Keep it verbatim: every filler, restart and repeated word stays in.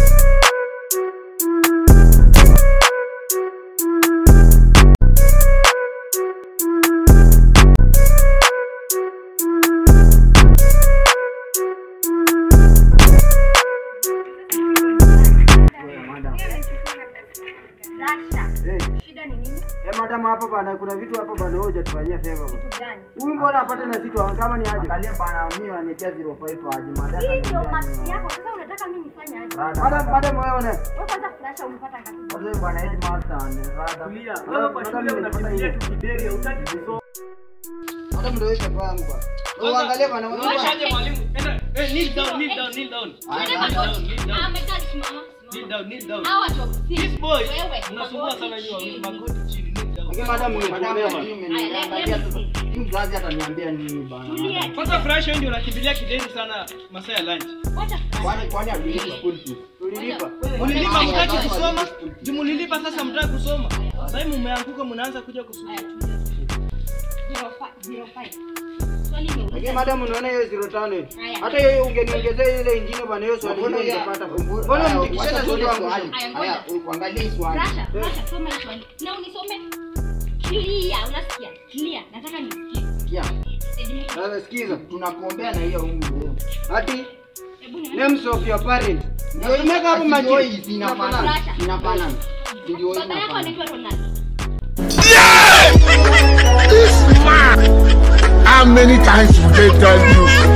Shida ni nini? Eh madam hapa bana kuna vitu hapa bana hoja tufanyia favor. Vitu gani? Huyu mbona apate na vitu kama ni aje? Angalia bana mimi wanitia zero five aje madam. Hii ndio maksi yako. Sasa unataka mimi nifanye aje? Madam madam wewe una. Wewe kwanza flasha umpata ngapi? Wewe bana head master ni rada. Tulia. Wewe kwa shule unafikiria tu kideri hautaki kusoma. Madam ndio yeye kwangu bana. Wewe angalia bana wewe. Unashaje mwalimu? Enda eh kneel down kneel down kneel down. Amekaa simama. Kneel down kneel down. Hawa watu. This boy unasumbua sana nyinyi magoti chini kneel down. Okay madam madam umeniangalia tu. Mzazi ataniambia nini bana. Kwanza FRASHA ndio unakimbilia kideri sana masaa ya lunch. Kwani kwani abilipa school fees. Tulilipa. Mulilipa mtaki kusoma? Jumulilipa sasa mtaki kusoma. Sasa hivi mmeanguka mnaanza kuja kusoma. zero five. Swali ni okay madam unaona hiyo zero tano. Hata hiyo ungeniongezea ile nyingine bana hiyo swali hilo ningepata. Mbona mtikisha swali wangu? haya uangalie swali. Frasha, Frasha soma swali. Na unisome. Clear, unasikia? Clear. Nataka nisikie. Yeah. Sasa sikiza tunakuombea na hiyo ungu. Hadi names of your parents. Ndio imeka hapo maji inafana. Inafana. Ndio Baba yako anaitwa Ronaldo. This man. How many times will they tell you?